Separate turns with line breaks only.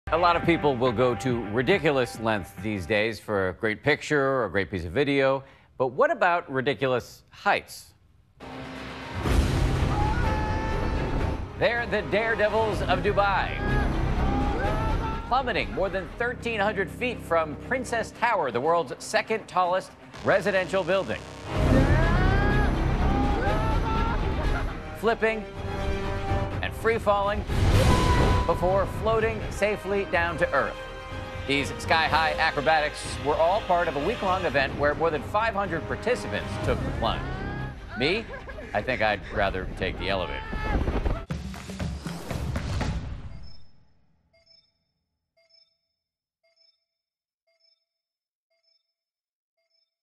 A lot of people will go to ridiculous lengths these days for a great picture or a great piece of video. But what about ridiculous heights? They're the daredevils of Dubai. Plummeting more than 1,300 feet from Princess Tower, the world's second tallest residential building. Flipping and free-falling before floating safely down to Earth. These sky-high acrobatics were all part of a week-long event where more than 500 participants took the plunge. Me? I think I'd rather take the elevator.